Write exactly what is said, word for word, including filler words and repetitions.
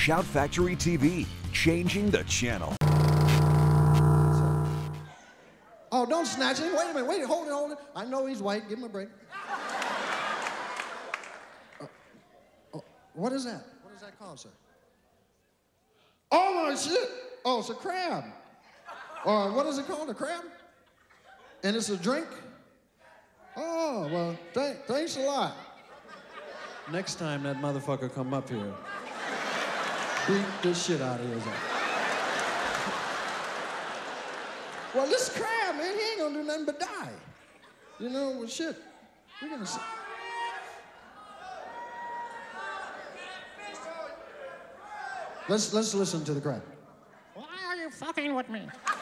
Shout Factory T V, changing the channel. Oh, don't snatch it. Wait a minute. Wait, hold it, hold it. I know he's white. Give him a break. Uh, oh, what is that? What is that called, sir? Oh, my shit. Oh, it's a crab. Or what is it called? A crab? And it's a drink? Oh, well, th thanks a lot. Next time that motherfucker come up here, beat this shit out of his ass. Well, this crab, man, he ain't gonna do nothing but die. You know, well, shit, we're gonna see. Let's, let's listen to the crab. Why are you fucking with me?